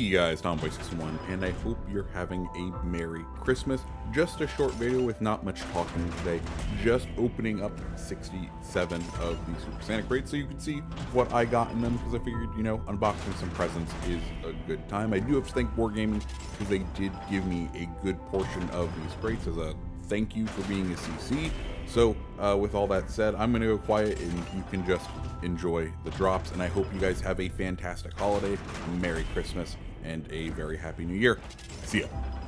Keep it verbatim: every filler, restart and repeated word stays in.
Hey guys, Tomboy sixty-one, and I hope you're having a Merry Christmas. Just a short video with not much talking today, just opening up sixty-seven of the Super Santa crates so you can see what I got in them, because I figured, you know, unboxing some presents is a good time. I do have to thank Wargaming because they did give me a good portion of these crates as a thank you for being a C C. So uh, with all that said, I'm going to go quiet and you can just enjoy the drops, and I hope you guys have a fantastic holiday, Merry Christmas, and a very happy new year. See ya.